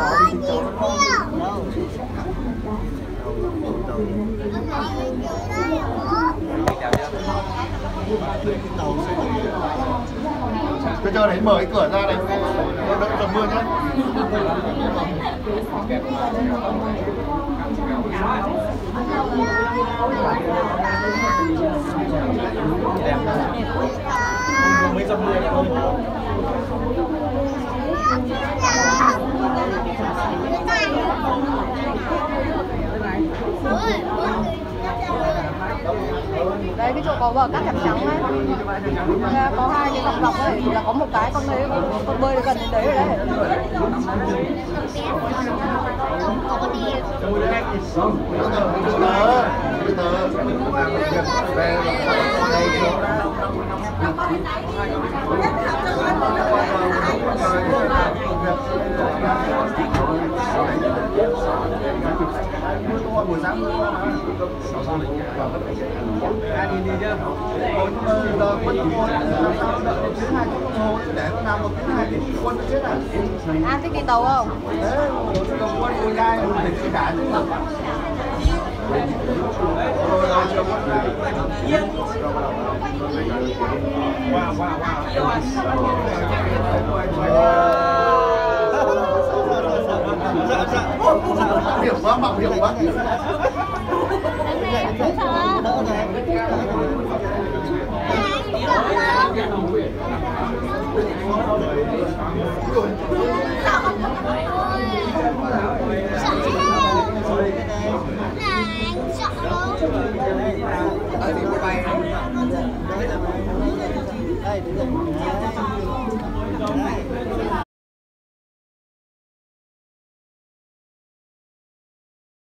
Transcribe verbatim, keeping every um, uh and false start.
Tôi cho đấy mở cái cửa ra này, đỡ dầm mưa nhé. Mấy dầm mưa thôi. Đây cái chỗ có bờ cát trắng trắng ấy, có hai cái dọc dọc ấy, là có một cái con đấy con bơi gần đến đấy rồi đấy. Buổi sáng mưa mà đi đi chứ giờ quân quân sao đợi đến thứ hai tiếng đồng hồ để nó làm một tiếng hai tiếng quân nó chết à? An thích đi tàu không? Đấy, tàu quân của trai mình phải trả chứ. Rồi rồi chiều quân ra. Wow wow wow. Hiểu quá, mặc hiểu quá.